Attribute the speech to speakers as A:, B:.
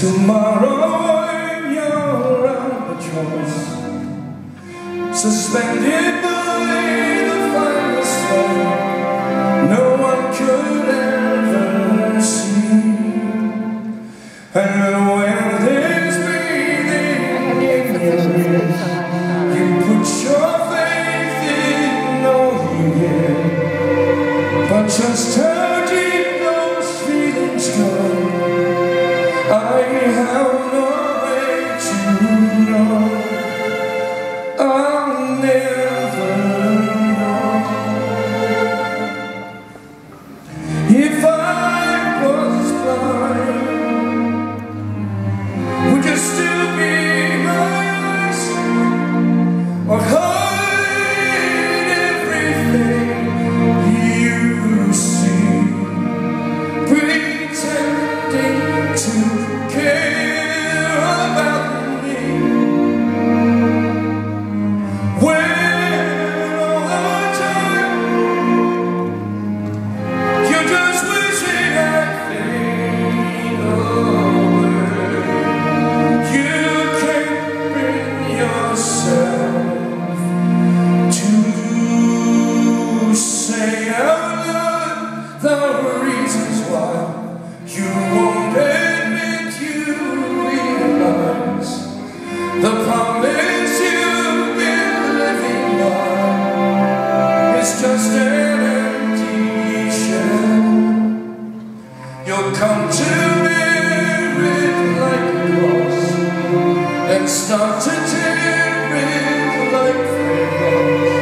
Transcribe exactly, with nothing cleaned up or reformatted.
A: Tomorrow you're albatross, suspended by the finest flame no one could ever see. And when there's breathing in your ears, you put your faith in all you hear. But just how deep those feelings go, I have no way to know. I'll never know. If I was blind, would you still be my eyes, or hide everything you see, pretending to care about me, when all the time you're just wishing I'd fade away? You can't bring yourself to say out loud the reasons why you won't admit you realize the promise you've been living by is just an empty shell. You'll come to wear it like a cross and start to tear it like free glass.